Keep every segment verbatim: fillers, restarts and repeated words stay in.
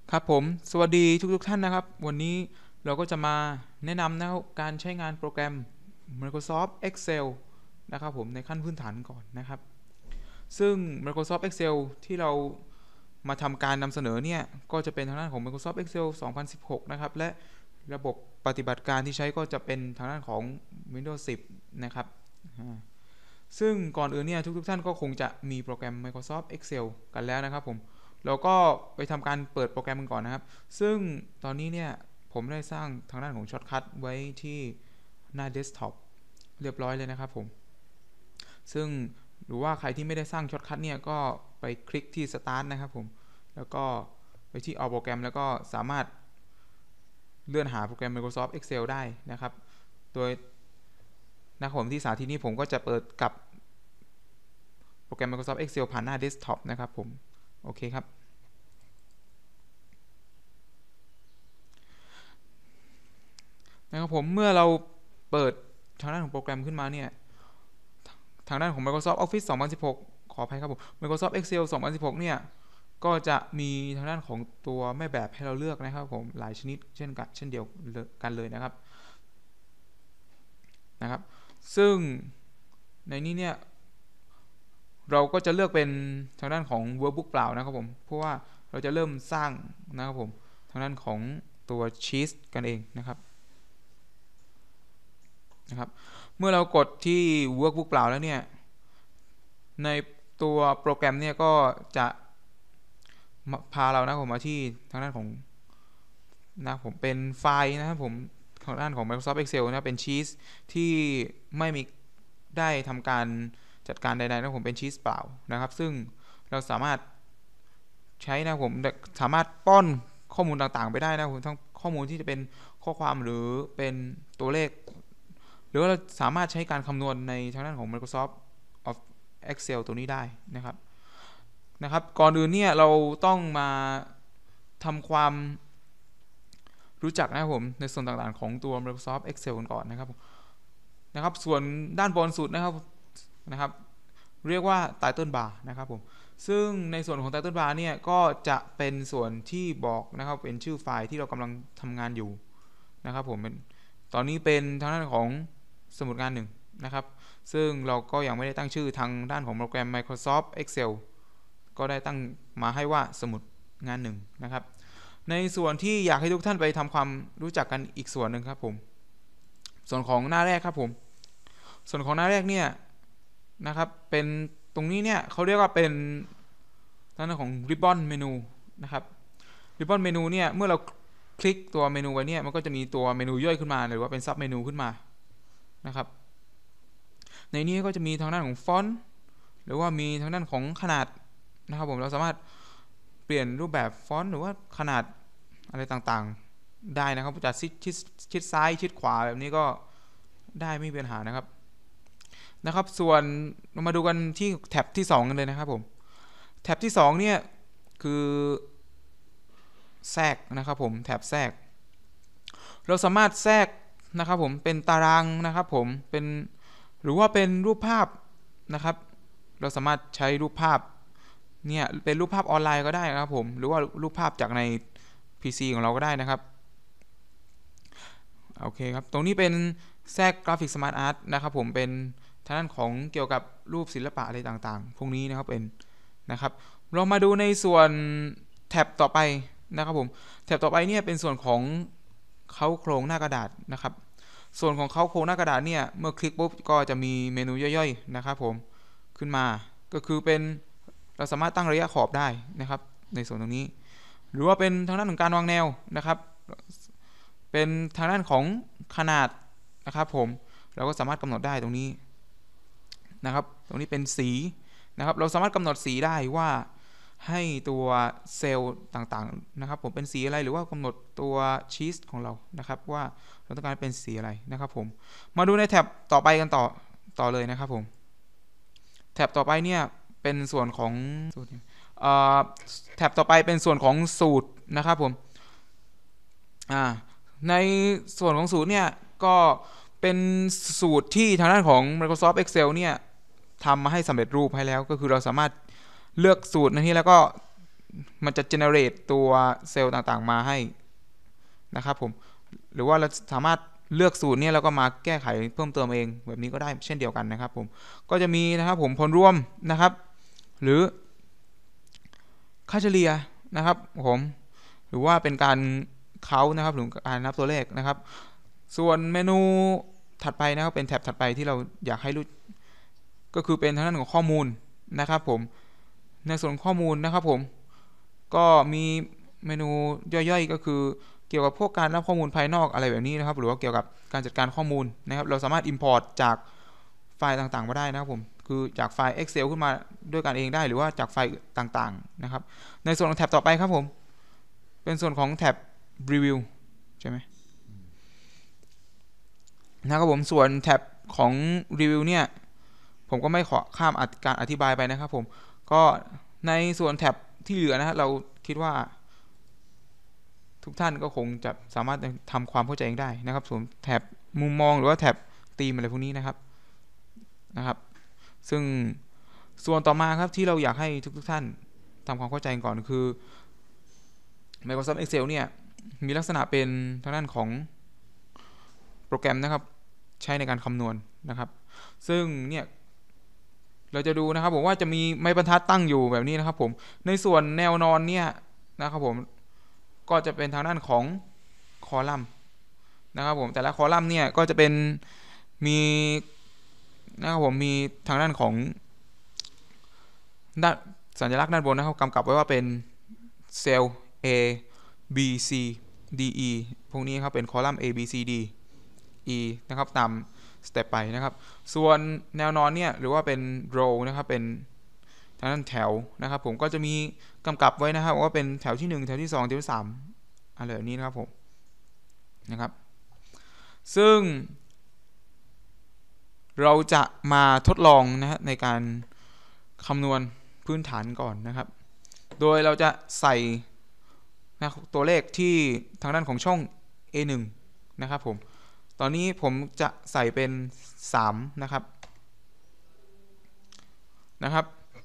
ครับผมสวัสดีทุกๆท่านนะครับวันนี้เราก็จะมาแนะนำนะครับการใช้งานโปรแกรม Microsoft Excel นะครับผมในขั้นพื้นฐานก่อนนะครับซึ่ง Microsoft Excel ที่เรามาทำการนำเสนอเนี่ยก็จะเป็นทางด้านของ Microsoft Excel สองพันสิบหกนะครับและระบบปฏิบัติการที่ใช้ก็จะเป็นทางด้านของ Windows สิบนะครับซึ่งก่อนอื่นเนี่ยทุกๆท่านก็คงจะมีโปรแกรม Microsoft Excel กันแล้วนะครับผมเราก็ไปทำการเปิดโปรแกรมกันก่อนนะครับซึ่งตอนนี้เนี่ยผมได้สร้างทางด้านของช็อตคัทไว้ที่หน้าเดสก์ท็อปเรียบร้อยเลยนะครับผมซึ่งหรือว่าใครที่ไม่ได้สร้างช็อตคัทเนี่ยก็ไปคลิกที่ Start นะครับผมแล้วก็ไปที่ All โปรแกรมแล้วก็สามารถเลื่อนหาโปรแกรม Microsoft Excel ได้นะครับโดยนะครับผมที่สาธิตนี้ผมก็จะเปิดกับโปรแกรม Microsoft Excel ผ่านหน้าเดสก์ท็อปนะครับผมโอเคครับนะครับผมเมื่อเราเปิดทางด้านของโปรแกรมขึ้นมาเนี่ยทางด้านของ Microsoft Office สองพันสิบหกขออภัยครับผม Microsoft Excel สองพันสิบหกเนี่ยก็จะมีทางด้านของตัวแม่แบบให้เราเลือกนะครับผมหลายชนิดเช่นกันเช่นเดียวกันเลยนะครับนะครับซึ่งในนี้เนี่ยเราก็จะเลือกเป็นทางด้านของ Workbook เปล่านะครับผมเพราะว่าเราจะเริ่มสร้างนะครับผมทางด้านของตัวชีสกันเองนะครับนะครับเมื่อเรากดที่ Workbook เปล่าแล้วเนี่ยในตัวโปรแกรมเนี่ยก็จะพาเรานะผมมาที่ทางด้านของนะผมเป็นไฟล์นะครับผมทางด้านของ Microsoft Excel นะเป็นชีสที่ไม่มีได้ทำการจัดการใดๆนะผมเป็นชีสเปล่านะครับซึ่งเราสามารถใช้นะผมสามารถป้อนข้อมูลต่างๆไปได้นะผมทั้งข้อมูลที่จะเป็นข้อความหรือเป็นตัวเลขหรือว่าเราสามารถใช้การคำนวณในทางด้านของ Microsoft of Excel ตัวนี้ได้นะครับนะครับก่อนอื่นเนี่ยเราต้องมาทำความรู้จักนะครับผมในส่วนต่างๆของตัว Microsoft Excel ก่อนนะครับนะครับส่วนด้านบนสุดนะครับนะครับเรียกว่า Title Bar นะครับผมซึ่งในส่วนของ Title Bar เนี่ยก็จะเป็นส่วนที่บอกนะครับเป็นชื่อไฟล์ที่เรากำลังทำงานอยู่นะครับผมตอนนี้เป็นทางด้านของสมุดงานหนึ่งนะครับซึ่งเราก็ยังไม่ได้ตั้งชื่อทางด้านของโปรแกรม Microsoft Excel ก็ได้ตั้งมาให้ว่าสมุดงานหนึ่งนะครับในส่วนที่อยากให้ทุกท่านไปทำความรู้จักกันอีกส่วนหนึ่งครับผมส่วนของหน้าแรกครับผมส่วนของหน้าแรกเนี่ยนะครับเป็นตรงนี้เนี่ยเขาเรียกว่าเป็นทางด้านของ Ribbon Menu นะครับ Ribbon Menu เนี่ยเมื่อเราคลิกตัวเมนูไว้เนี่ยมันก็จะมีตัวเมนูย่อยขึ้นมาหรือว่าเป็นซับเมนูขึ้นมานะครับในนี้ก็จะมีทางด้านของฟอนต์หรือว่ามีทางด้านของขนาดนะครับผมเราสามารถเปลี่ยนรูปแบบฟอนต์หรือว่าขนาดอะไรต่างๆได้นะครับจะชิดชิดชิดซ้ายชิดขวาแบบนี้ก็ได้ไม่มีปัญหานะครับนะครับส่วนเรามาดูกันที่แท็บที่สองกันเลยนะครับผมแท็บที่สองเนี่ยคือแทรกนะครับผมแท็บแทรกเราสามารถแทรกนะครับผมเป็นตารางนะครับผมเป็นหรือว่าเป็นรูปภาพนะครับเราสามารถใช้รูปภาพเนี่ยเป็นรูปภาพออนไลน์ก็ได้นะครับผมหรือว่ารูปภาพจากใน พี ซี ของเราก็ได้นะครับโอเคครับตรงนี้เป็นแทรกกราฟิกสมาร์ทอาร์ตนะครับผมเป็นทางด้านของเกี่ยวกับรูปศิลปะอะไรต่างๆพวกนี้นะครับเป็นนะครับเรามาดูในส่วนแท็บต่อไปนะครับผมแท็บต่อไปเนี่ยเป็นส่วนของเขาโครงหน้ากระดาษนะครับส่วนของเขาโครงหน้ากระดาษเนี่ยเมื่อคลิกปุ๊บก็จะมีเมนูย่อยๆนะครับผมขึ้นมาก็คือเป็นเราสามารถตั้งระยะขอบได้นะครับในส่วนตรงนี้หรือว่าเป็นทางด้านของการวางแนวนะครับเป็นทางด้านของขนาดนะครับผมเราก็สามารถกำหนดได้ตรงนี้นะครับตรงนี้เป็นสีนะครับเราสามารถกำหนดสีได้ว่าให้ตัวเซลล์ต่างๆนะครับผมเป็นสีอะไรหรือว่ากำหนดตัวชีสของเรานะครับว่าเราต้องการเป็นสีอะไรนะครับผมมาดูในแท็บต่อไปกันต่อต่อเลยนะครับผมแท็บต่อไปเนี่ยเป็นส่วนของแท็บต่อไปเป็นส่วนของสูตรนะครับผมในส่วนของสูตรเนี่ยก็เป็นสูตรที่ทางด้านของ Microsoft Excel เนี่ยทำมาให้สำเร็จรูปให้แล้วก็คือเราสามารถเลือกสูตรในที่แล้วก็มันจะ generate ตัวเซลล์ต่างๆมาให้นะครับผมหรือว่าเราสามารถเลือกสูตรเนี่ยเราก็มาแก้ไขเพิ่มเติมเองแบบนี้ก็ได้เช่นเดียวกันนะครับผมก็จะมีนะครับผมผลรวมนะครับหรือค่าเฉลี่ยนะครับผมหรือว่าเป็นการเค้านะครับหรือการนับตัวเลขนะครับส่วนเมนูถัดไปนะครับเป็นแท็บถัดไปที่เราอยากให้รู้ก็คือเป็นทางด้านของข้อมูลนะครับผมในส่วนข้อมูลนะครับผมก็มีเมนูย่อยๆก็คือเกี่ยวกับพวกการรับข้อมูลภายนอกอะไรแบบนี้นะครับหรือว่าเกี่ยวกับการจัดการข้อมูลนะครับเราสามารถ import จากไฟล์ต่างๆมาได้นะครับผมคือจากไฟล์ Excel ขึ้นมาด้วยกันเองได้หรือว่าจากไฟล์ต่างๆนะครับในส่วนของแท็บต่อไปครับผมเป็นส่วนของแท็บ Review ใช่ไหมนะครับผมส่วนแท็บของ Review เนี่ยผมก็ไม่ขอข้ามการอธิบายไปนะครับผมก็ในส่วนแท็บที่เหลือนะฮะเราคิดว่าทุกท่านก็คงจะสามารถทำความเข้าใจเองได้นะครับส่วนแท็บมุมมองหรือว่าแท็บธีมอะไรพวกนี้นะครับนะครับซึ่งส่วนต่อมาครับที่เราอยากให้ทุกๆท่านทำความเข้าใจก่อนคือ Microsoft Excel เนี่ยมีลักษณะเป็นทางด้านของโปรแกรมนะครับใช้ในการคำนวณนะครับซึ่งเนี่ยเราจะดูนะครับผมว่าจะมีไม้บรรทัดตั้งอยู่แบบนี้นะครับผมในส่วนแนวนอนเนี่ยนะครับผมก็จะเป็นทางด้านของคอลัมน์นะครับผมแต่ละคอลัมน์เนี่ยก็จะเป็นมีนะครับผมมีทางด้านของด้านสัญลักษณ์ด้านบนนะครับกำกับไว้ว่าเป็นเซลล์ A B C D E พวกนี้ครับเป็นคอลัมน์ A B C D E นะครับตามสเต็ปไปนะครับส่วนแนวนอนเนี่ยหรือว่าเป็น row นะครับเป็นทางด้านแถวนะครับผมก็จะมีกำกับไว้นะครับว่าเป็นแถวที่หนึ่งแถวที่สองแถวที่สามอะไรแบบนี้นะครับผมนะครับซึ่งเราจะมาทดลองนะฮะในการคำนวณพื้นฐานก่อนนะครับโดยเราจะใส่นะตัวเลขที่ทางด้านของช่อง เอ หนึ่ง นะครับผมตอนนี้ผมจะใส่เป็นสามนะครับนะครับ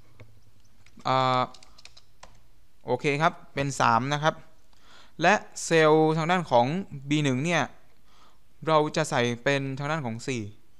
โอเคครับเป็นสามนะครับและเซลล์ทางด้านของ บี หนึ่ง เนี่ยเราจะใส่เป็นทางด้านของสี่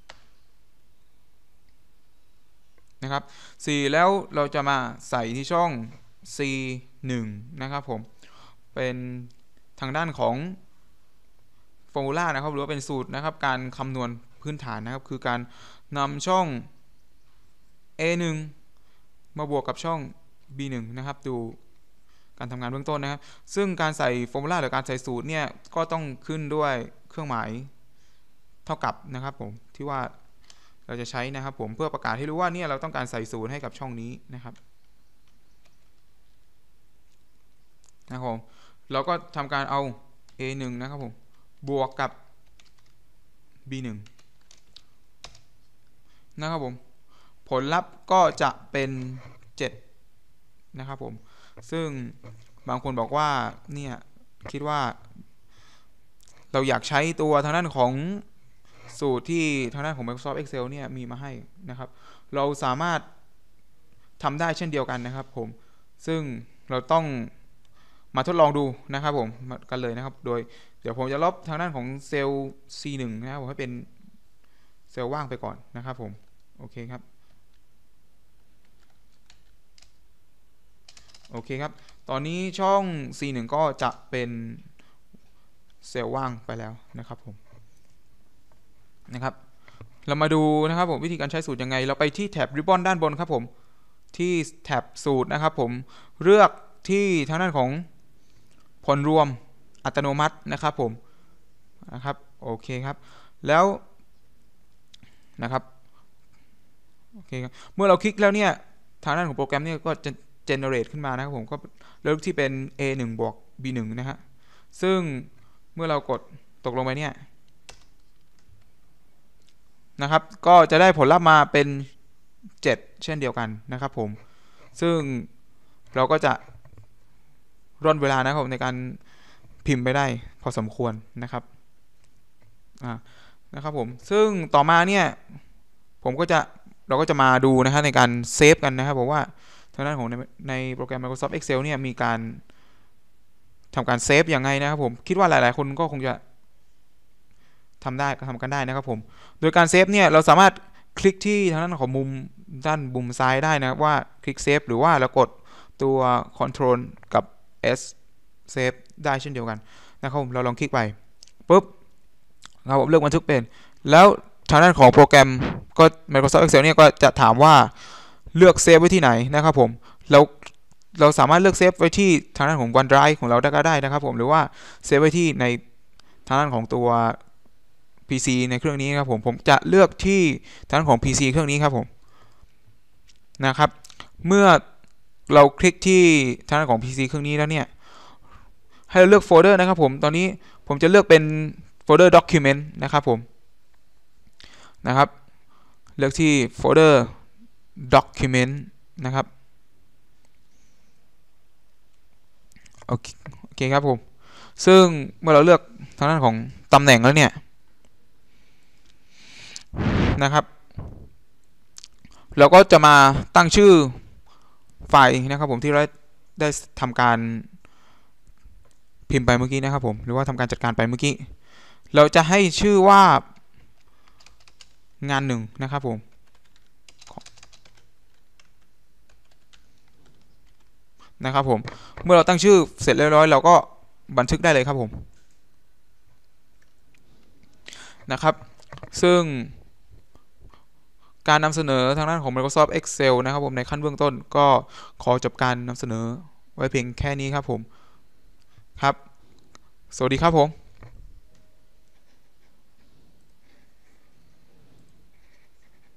นะครับสี่แล้วเราจะมาใส่ที่ช่อง ซี หนึ่ง นะครับผมเป็นทางด้านของฟอร์มูลานะครับหรือว่าเป็นสูตรนะครับการคำนวณพื้นฐานนะครับคือการนำช่อง เอ หนึ่ง มาบวกกับช่อง บี หนึ่ง นะครับดูการทำงานเบื้องต้นนะครับซึ่งการใส่ฟอร์มูลาหรือการใส่สูตรเนี่ยก็ต้องขึ้นด้วยเครื่องหมายเท่ากับนะครับผมที่ว่าเราจะใช้นะครับผมเพื่อประกาศให้รู้ว่าเนี่ยเราต้องการใส่สูตรให้กับช่องนี้นะครับนะครับผมเราก็ทำการเอา เอ หนึ่ง นะครับผมบวกกับ บี หนึ่ง นะครับผมผลลัพธ์ก็จะเป็นเจ็ดนะครับผมซึ่งบางคนบอกว่าเนี่ยคิดว่าเราอยากใช้ตัวทางด้านของสูตรที่ทางด้านของ Microsoft Excel เนี่ยมีมาให้นะครับเราสามารถทำได้เช่นเดียวกันนะครับผมซึ่งเราต้องมาทดลองดูนะครับผมกันเลยนะครับโดยเดี๋ยวผมจะลบทางด้านของเซลล์ ซี หนึ่ง นะครับผมให้เป็นเซลล์ว่างไปก่อนนะครับผมโอเคครับโอเคครับตอนนี้ช่อง ซี หนึ่ง ก็จะเป็นเซลล์ว่างไปแล้วนะครับผมนะครับเรามาดูนะครับผมวิธีการใช้สูตรยังไงเราไปที่แท็บ Ribbon ด้านบนครับผมที่แท็บสูตรนะครับผมเลือกที่ทางด้านของผลรวมอัตโนมัตินะครับผมนะครับโอเคครับแล้วนะครับโอเคครับเมื่อเราคลิกแล้วเนี่ยทางด้านของโปรแกรมเนี่ยก็จะ generate ขึ้นมานะครับผมก็เลือกที่เป็น เอ หนึ่ง บวก บี หนึ่ง นะฮะซึ่งเมื่อเรากดตกลงไปเนี่ยนะครับก็จะได้ผลลัพธ์มาเป็นเจ็ดเช่นเดียวกันนะครับผมซึ่งเราก็จะร่นเวลานะครับในการพิมพ์ไปได้พอสมควรนะครับอ่านะครับผมซึ่งต่อมาเนี่ยผมก็จะเราก็จะมาดูนะครับในการเซฟกันนะครับผมว่าทางด้านของในในโปรแกรม Microsoft Excel เนี่ยมีการทำการเซฟยังไงนะครับผมคิดว่าหลายๆคนก็คงจะทำได้ก็ทำกันได้นะครับผมโดยการเซฟเนี่ยเราสามารถคลิกที่ทางด้านของมุมด้านมุมซ้ายได้นะครับว่าคลิกเซฟหรือว่าเรากดตัว Control กับ S เซฟได้เช่นเดียวกันนะครับผมเราลองคลิกไปปุ๊บเราเลือกบันทึกเป็นแล้วทางด้านของโปรแกรมก็ Microsoft Excel เนี่ยก็จะถามว่าเลือกเซฟไว้ที่ไหนนะครับผมเราเราสามารถเลือกเซฟไว้ที่ทางด้านของ OneDrive ของเราได้ก็ได้นะครับผมหรือว่าเซฟไว้ที่ในทางด้านของตัว พี ซี ในเครื่องนี้ครับผมผมจะเลือกที่ทางด้านของ พี ซี เครื่องนี้ครับผมนะครับเมื่อเราคลิกที่ทางด้านของ พี ซี เครื่องนี้แล้วเนี่ยให้เราเลือกโฟลเดอร์นะครับผมตอนนี้ผมจะเลือกเป็นโฟลเดอร์ Document นะครับผมนะครับเลือกที่โฟลเดอร์ Document นะครับโอเคโอเคครับผมซึ่งเมื่อเราเลือกทางด้านของตำแหน่งแล้วเนี่ยนะครับเราก็จะมาตั้งชื่อไฟล์นะครับผมที่เราได้ทำการพิมพ์ไปเมื่อกี้นะครับผมหรือว่าทำการจัดการไปเมื่อกี้เราจะให้ชื่อว่างานหนึ่งนะครับผมนะครับผมเมื่อเราตั้งชื่อเสร็จเรียบร้อยเราก็บันทึกได้เลยครับผมนะครับซึ่งการนำเสนอทางด้านของ Microsoft Excel นะครับผมในขั้นเบื้องต้นก็ขอจบการนำเสนอไว้เพียงแค่นี้ครับผมครับสวัสดีครับผม